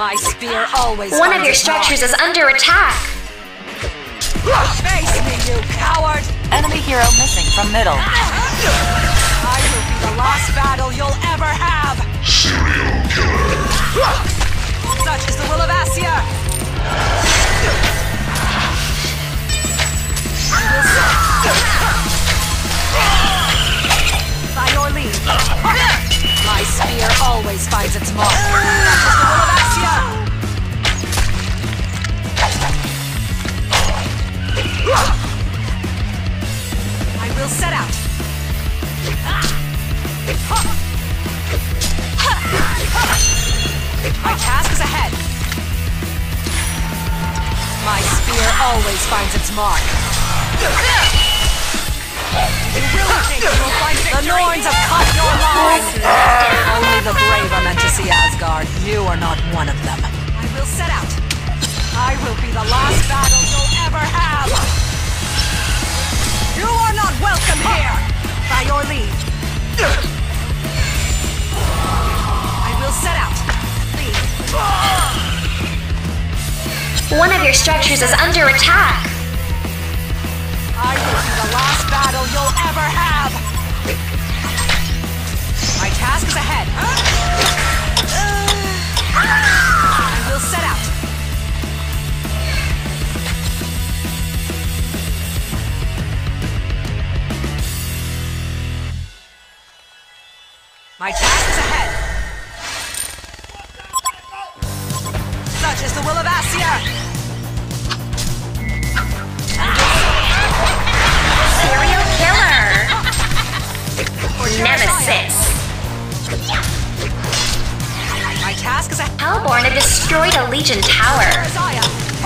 My spear always One of finds your its mark. structures is under attack. Face me, you coward! Enemy hero missing from middle. I will be the last battle you'll ever have! Serial killer. Such is the will of Asya! By your leave. My spear always finds its mark. Such is the will of Asya! I will set out. My task is ahead. My spear always finds its mark. You really think you will find victory? The Norns have cut your line! Only the brave are meant to see Asgard. You are not one of them. I will set out. I will be the last battle you'll ever have! You are not welcome here! By your leave. I will set out. Leave. One of your structures is under attack. I will be the last battle you'll ever have! My task is ahead. I will set out. My task is ahead. Such is the will of Asya! Serial killer. Nemesis. My task is ahead. Hellborn had destroyed a Legion tower. Isaiah.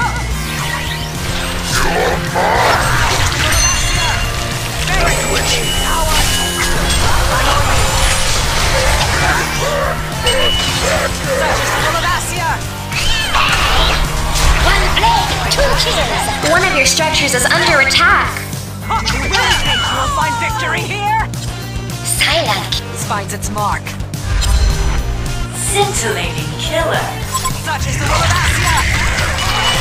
One of your structures is under attack. You really think you will find victory here? Silent. This finds its mark. Scintillating killer. Such is the will of Asya!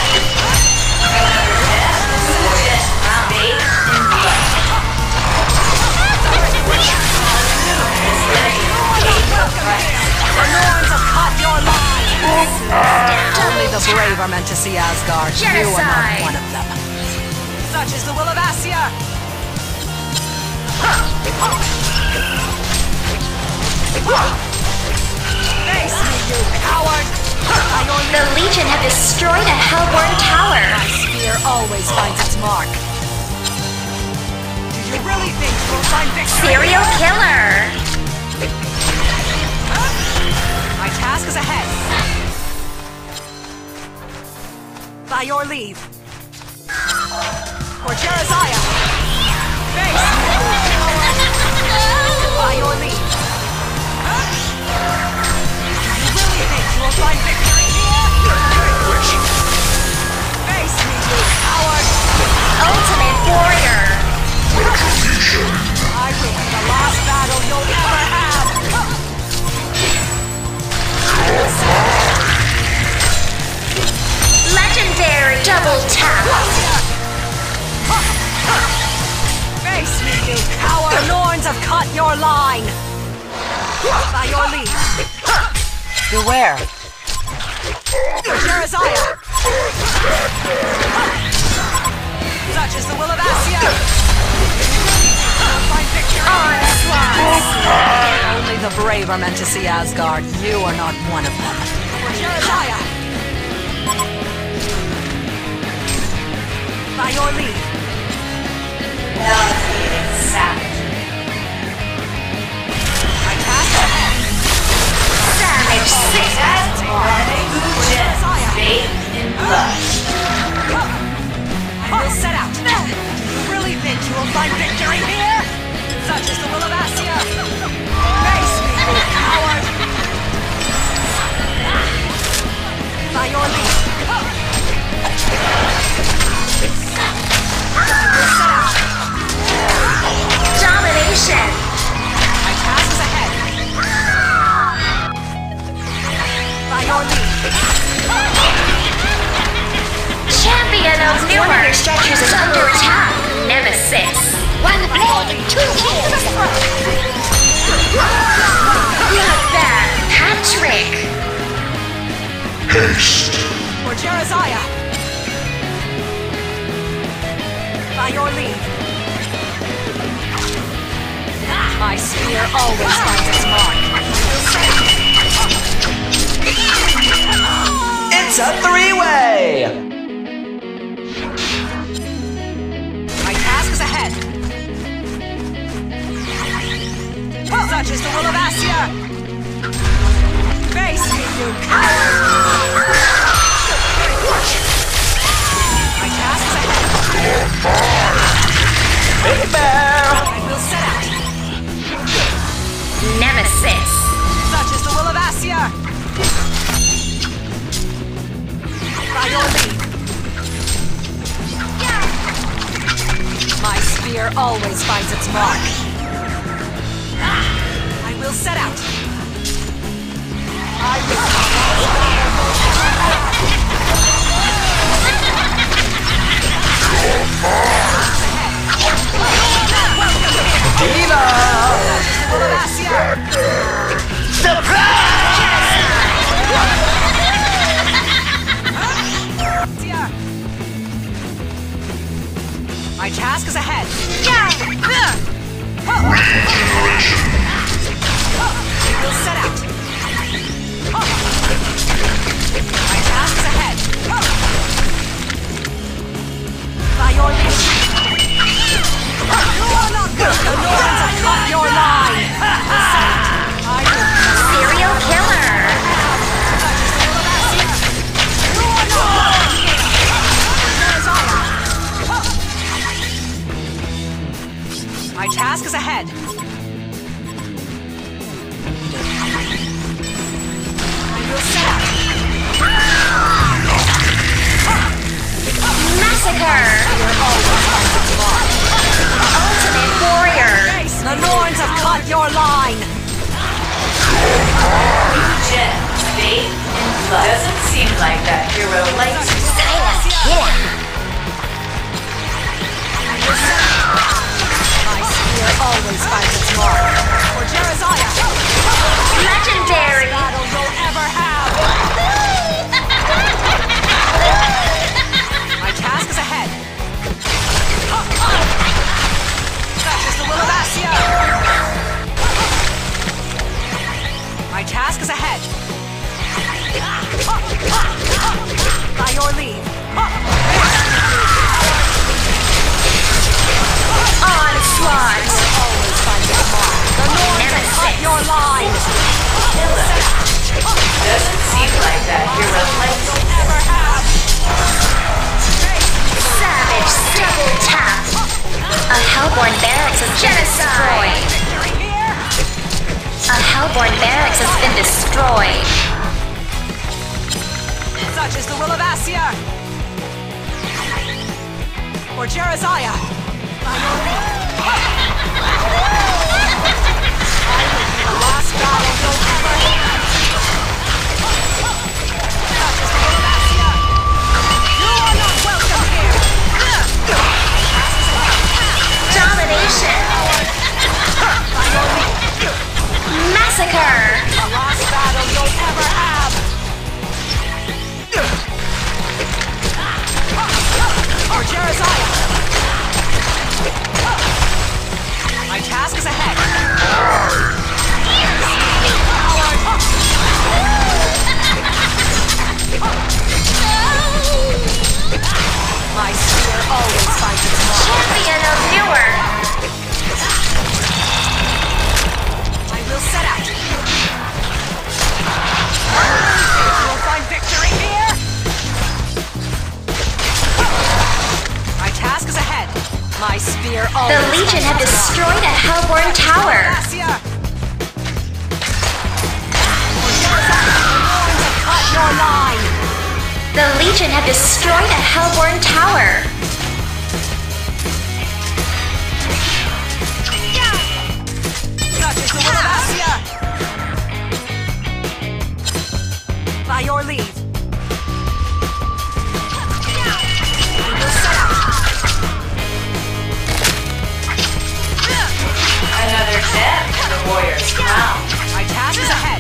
The Norns have cut your line! Only the brave are meant to see Asgard. You are Genocide. not one of them. Such is the will of Asya! Face me, you coward! The Legion have destroyed a Hellborn tower. My spear always finds its mark. Do you really think you will find victory? Serial killer. My task is ahead. By your leave. For Jeraziah. Face me, you coward. By your leave. You really think you will find victory here? Face me, you coward. Ultimate warrior. I will be the last battle you'll ever have. Legendary double tap. Face me, you coward! The Norns have cut your line! By your leave. Beware. Jeraziah! Such is the will of Asya! Find victory! Only the brave are meant to see Asgard. You are not one of them. For Jeraziah! By your leave. Nauseating savage. My task is ahead. Savage six. Bathed in blood. I will set out. Do you really think you will find victory here? Such is the will of Asya. Face me, you coward! By your leave. Domination. My task is ahead. By your leave. My spear always finds its mark. It's a three-way! My task is ahead. Such is the will of Asya. Face me, you coward! My task is ahead. Big Bear! I will set out. Nemesis. Such is the will of Asya. By your lead. My spear always finds its mark. I will set out. I will. Diva! My task is ahead. We'll set out. My task is ahead. By your lead. You are not good. The Norns have caught your line. We'll set out. I will. Serial killer. You are not good. My task is ahead. I will set out. Massacre. Ultimate warrior. The Norns have caught your line. Legion, faith, and blood. Doesn't seem like that hero likes you. Silent killer. My spear always finds its mark. For Jereziah. Legendary. Battle you'll ever have. My task is ahead. Such is the will of Asya. My task is ahead. By your lead. Onslaught. Always finds its mark. The Norns have caught your line. Doesn't seem like that hero likes you. Ever have. Savage double tap. A Hellborn barracks has been destroyed. A Hellborn barracks has been destroyed. Such is the will of Asya. For Jereziah. By your lead. I will be the last battle you'll ever have. Such is the will of Asya. You are not welcome here. Domination. By your lead. Massacre. The last battle you'll ever have. For Jereziah. My task is ahead. My spear always finds its mark. Champion of Newark. I will set out. You'll find victory here. My task is ahead. My spear always The Legion have finds its mark. destroyed a Hellborn tower. Asya. Cut your line. The Legion have destroyed a Hellborn tower. Such is the will of Asya. By your lead. We will set out. Another death for the warrior's crown. My task is ahead.